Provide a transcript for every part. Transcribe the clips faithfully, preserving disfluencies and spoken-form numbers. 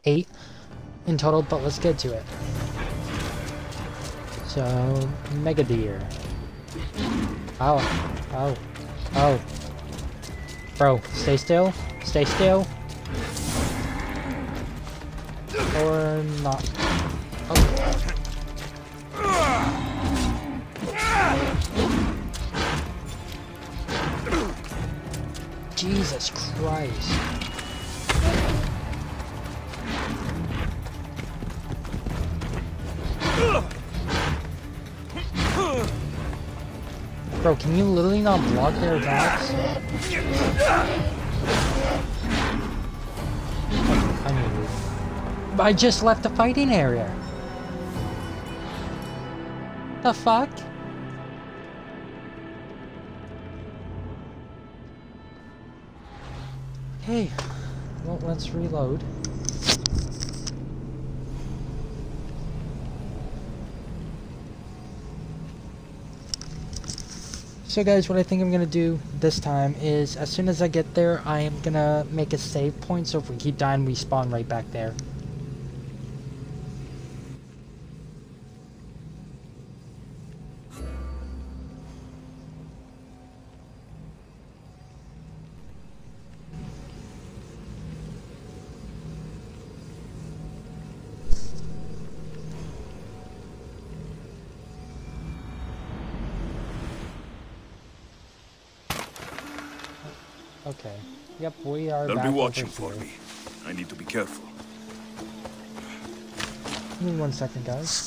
eight in total, but let's get to it. So, Mega Deer. Oh, oh, oh. Bro, stay still. Stay still. Or not. Oh. Jesus Christ. Bro, can you literally not block their attacks? I mean, I just left the fighting area. The fuck? Okay, well, let's reload. So guys, what I think I'm gonna do this time is, as soon as I get there, I am gonna make a save point, so if we keep dying, we spawn right back there. Okay. Yep, we are They'll back be watching over for here. me. I need to be careful. Give me one second, guys.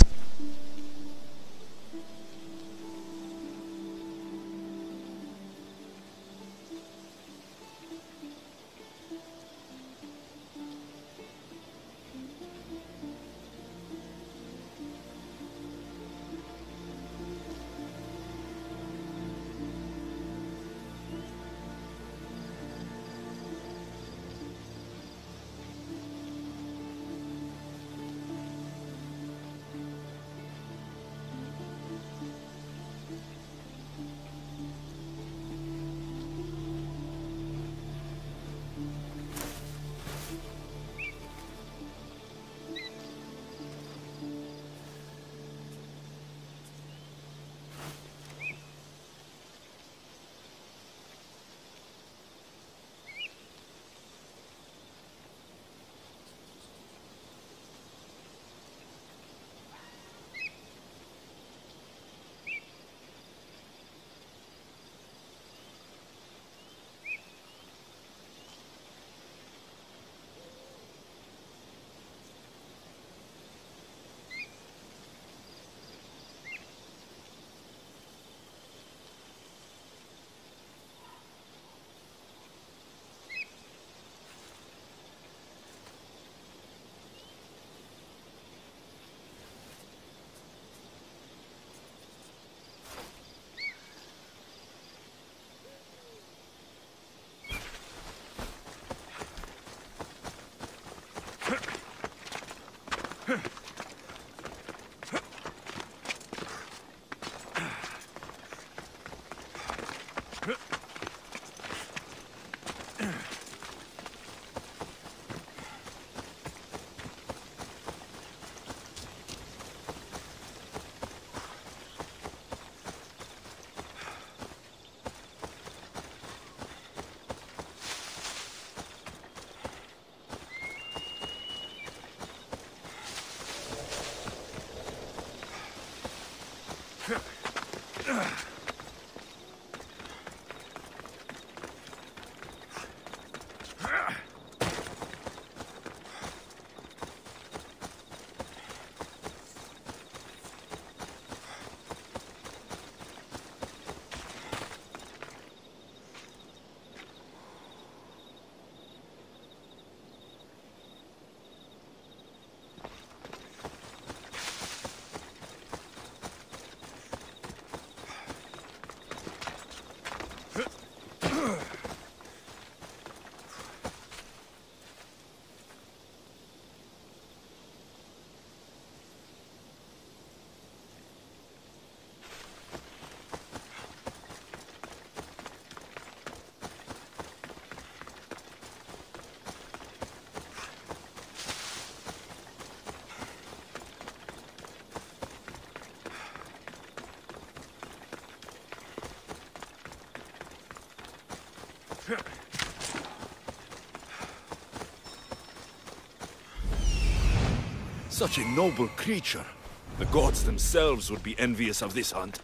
Such a noble creature. The gods themselves would be envious of this hunt.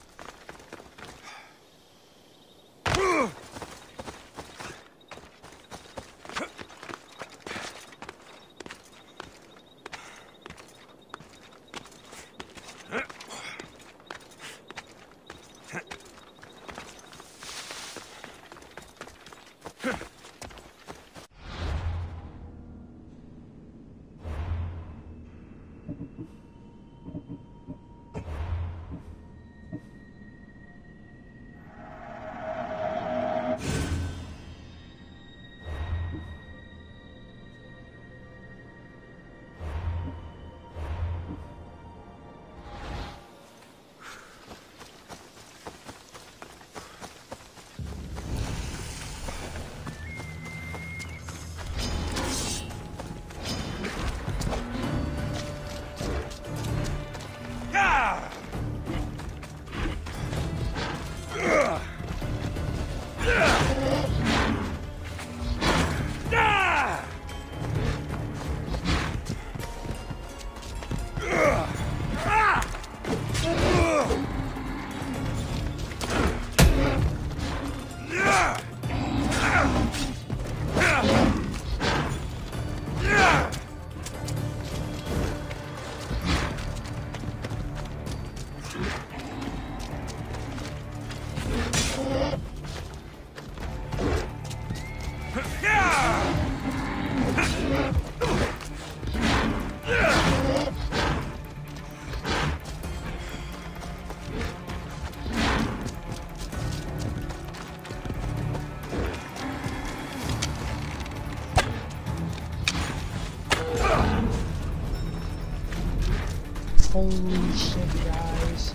Holy shit, guys.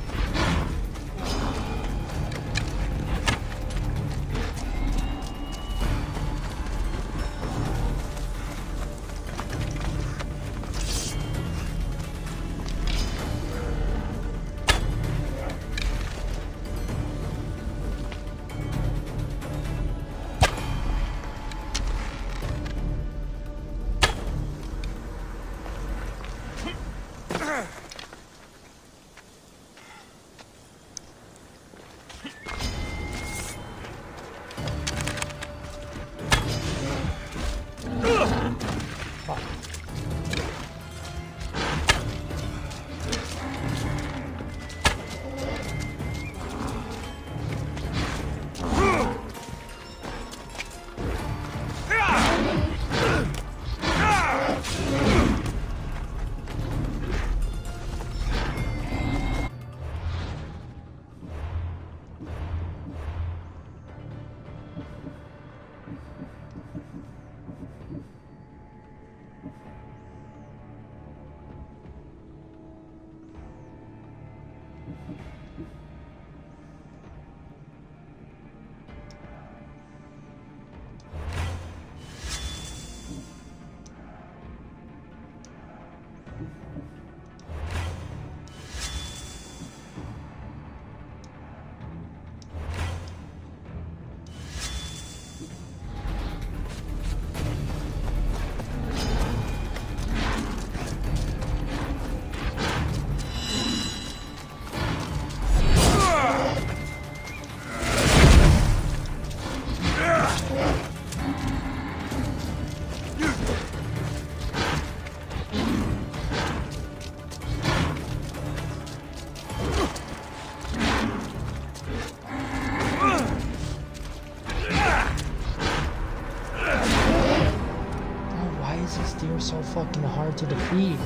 So fucking hard to defeat.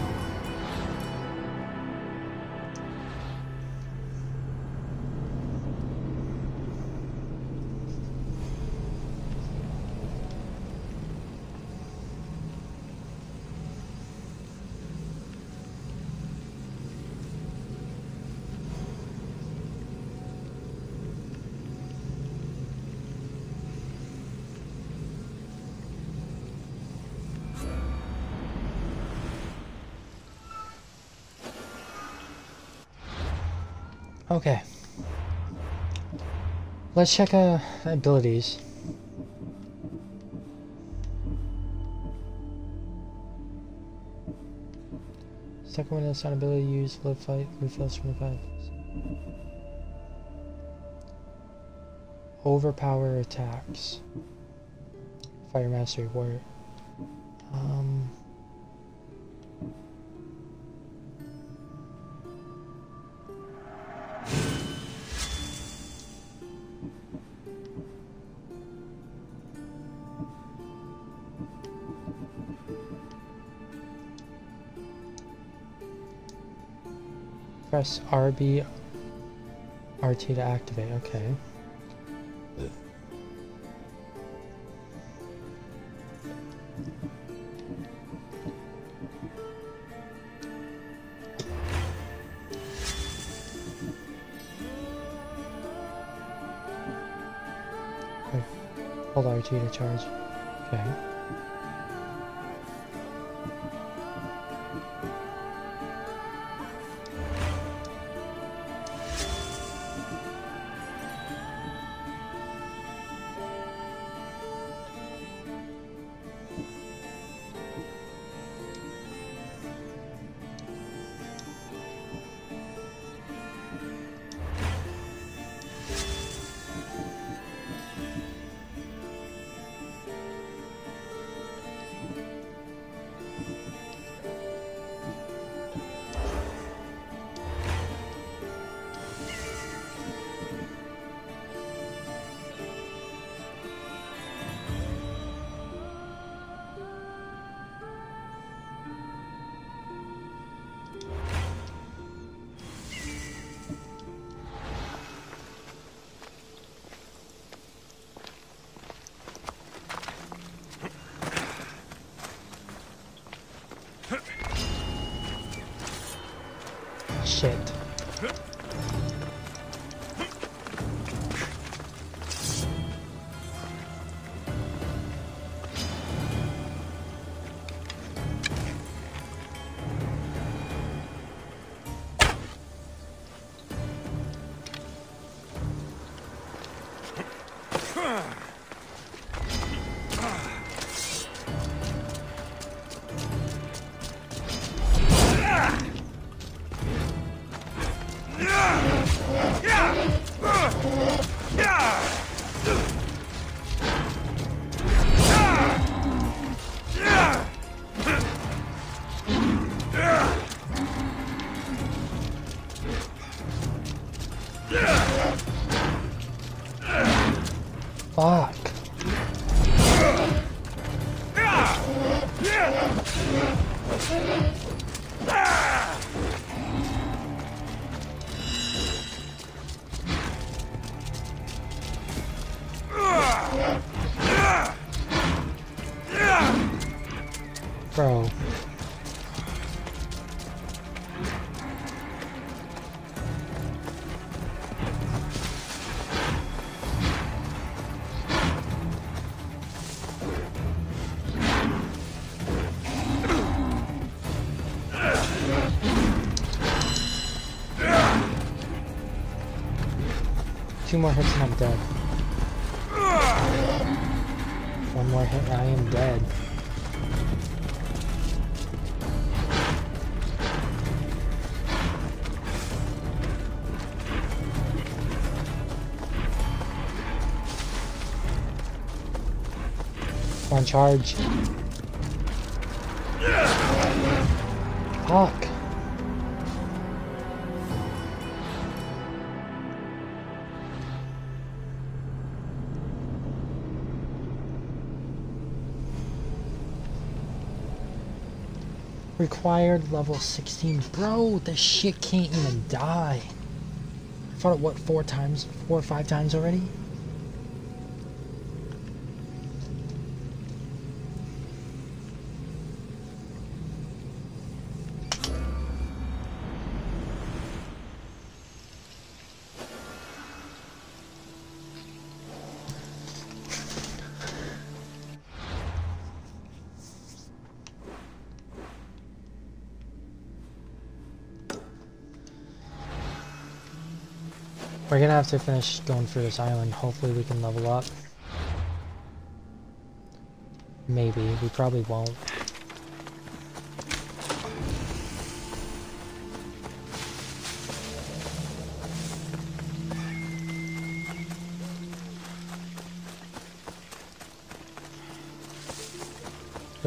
Okay. Let's check uh abilities. Second one is an ability to use live fight refills from the five. Overpower attacks. Fire mastery warrior. Um Press R B R T to activate, okay. Okay. Hold R T to charge. Okay. Shit. Fuck. Bro. Two more hits and I'm dead. One more hit and I am dead. On charge. Fuck. Required level sixteen. Bro, this shit can't even die. I fought it, what, four times? Four or five times already? We're gonna have to finish going through this island. Hopefully we can level up. Maybe. We probably won't.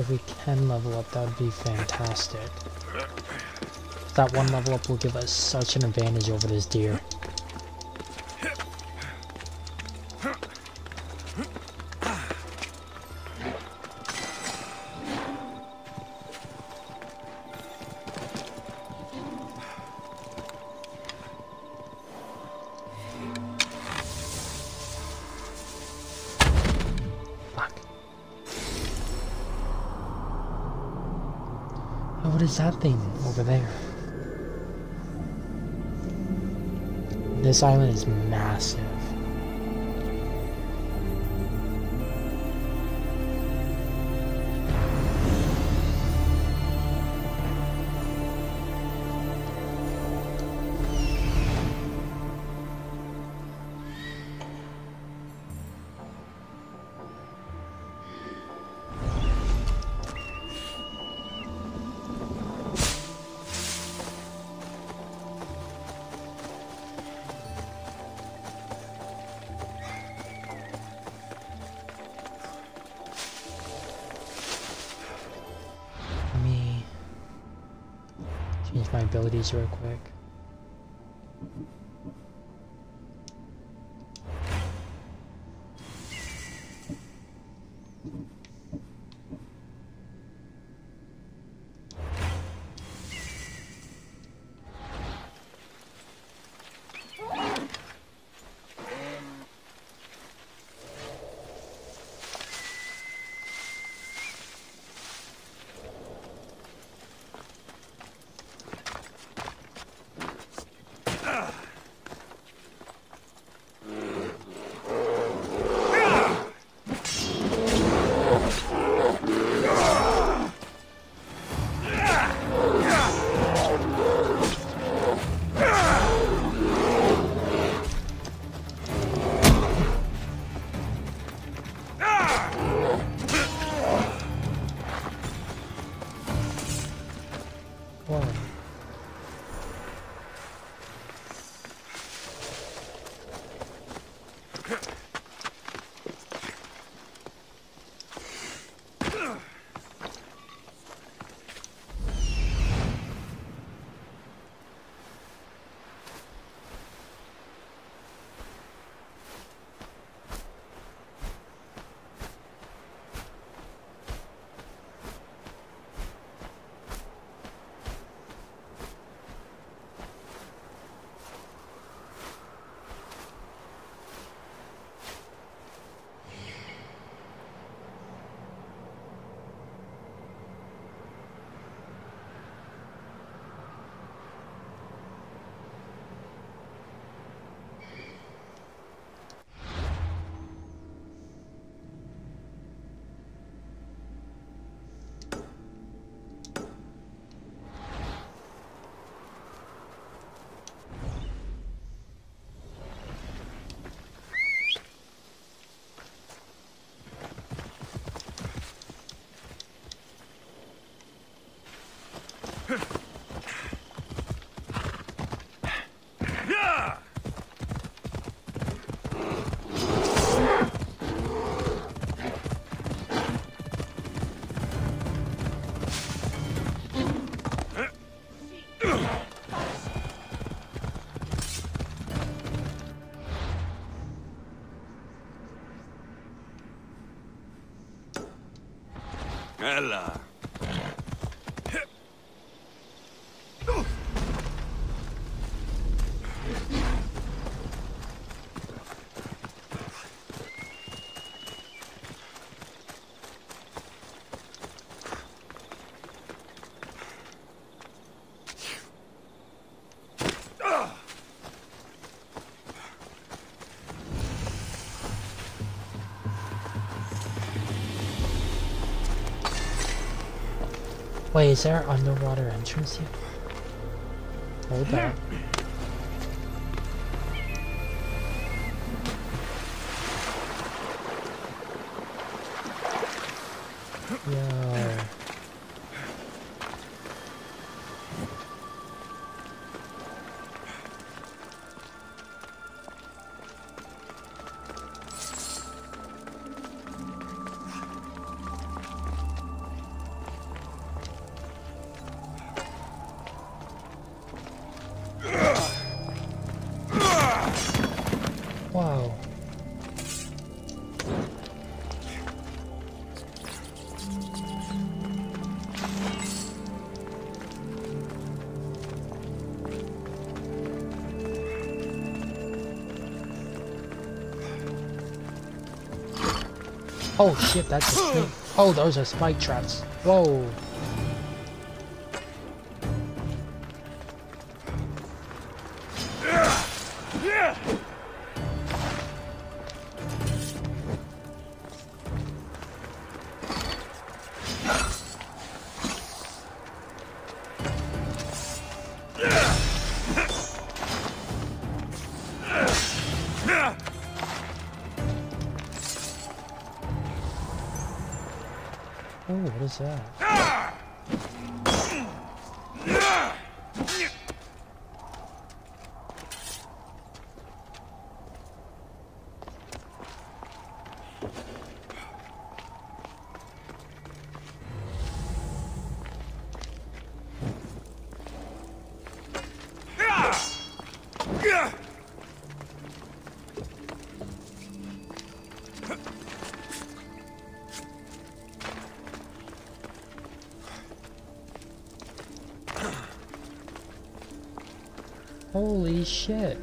If we can level up, that would be fantastic. That one level up will give us such an advantage over this deer. What is that thing over there? This island is massive. Change my abilities real quick. Ella. Wait, is there an underwater entrance here? Hold up. Yo. Oh shit, that's a snake. Oh, those are spike traps. Whoa. Oh, what is that? Holy shit.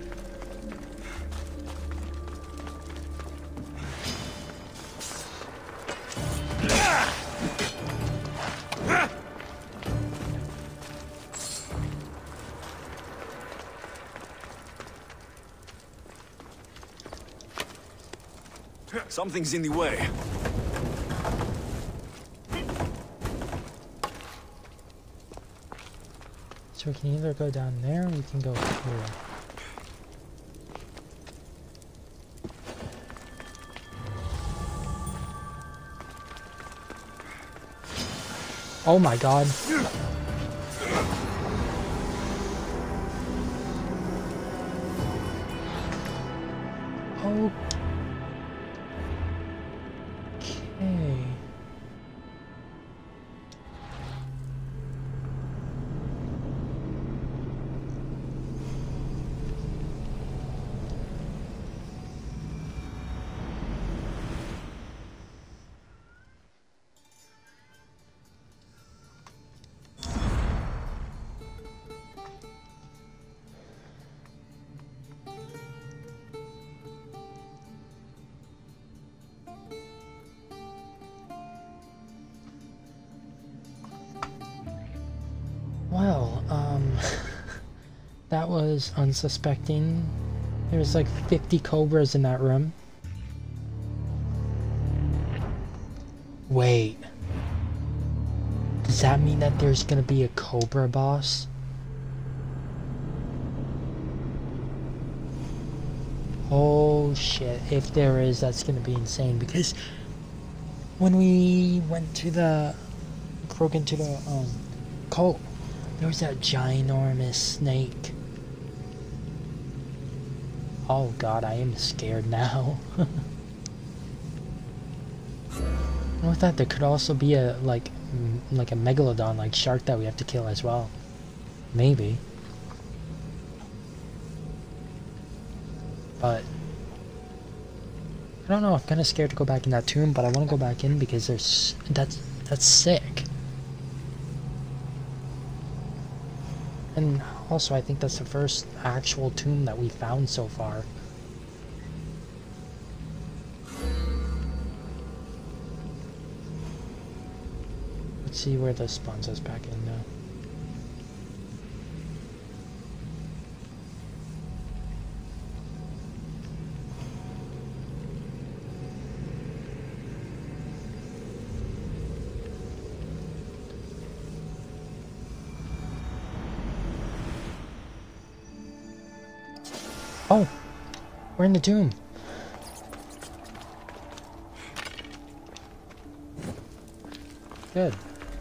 Something's in the way. So we can either go down there or we can go here. Oh my god. Oh. Okay. Well, um, that was unsuspecting. There's like fifty cobras in that room. Wait. Does that mean that there's gonna be a cobra boss? Oh shit, if there is, that's gonna be insane, because when we went to the, broke into the, um, cult, there was that ginormous snake. Oh god, I am scared now. And with that, there could also be a, like, m like a megalodon, like shark that we have to kill as well. Maybe. But I don't know, I'm kinda scared to go back in that tomb, but I wanna go back in because there's, that's, that's sick. And also, I think that's the first actual tomb that we found so far. Let's see where this spawns us back in now. Oh, we're in the tomb. Good.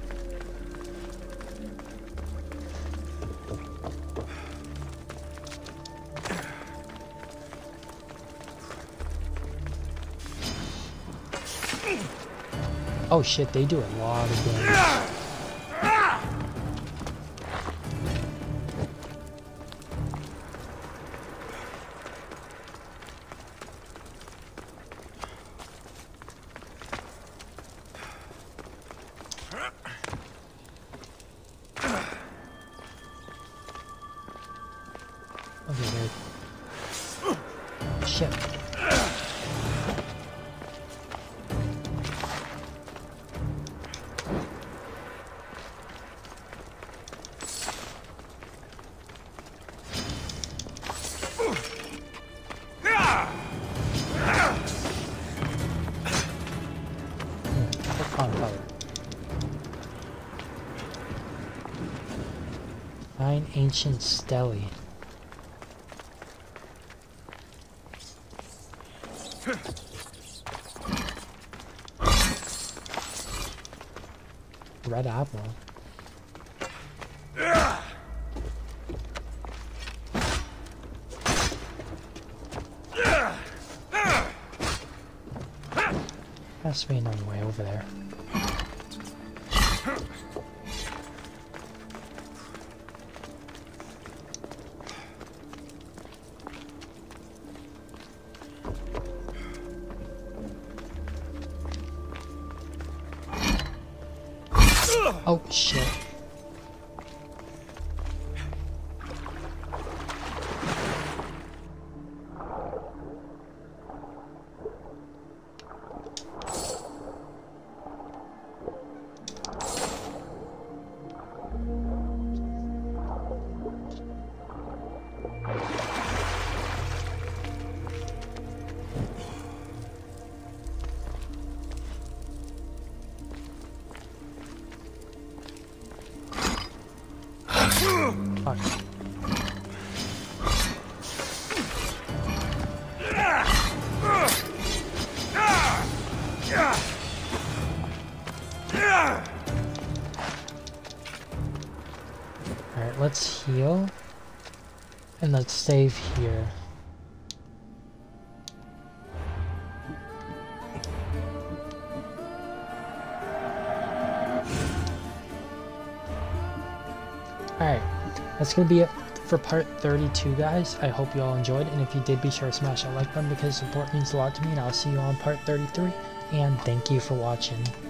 Oh shit, they do a lot of damage. Okay, there. Shit. Nine ancient stele. Red apple. Has to be another way over there. Oh shit. Fuck. Alright, let's heal. And let's save here. Alright, that's going to be it for part thirty-two, guys. I hope you all enjoyed, and if you did, be sure to smash that like button because support means a lot to me, and I'll see you on part thirty-three, and thank you for watching.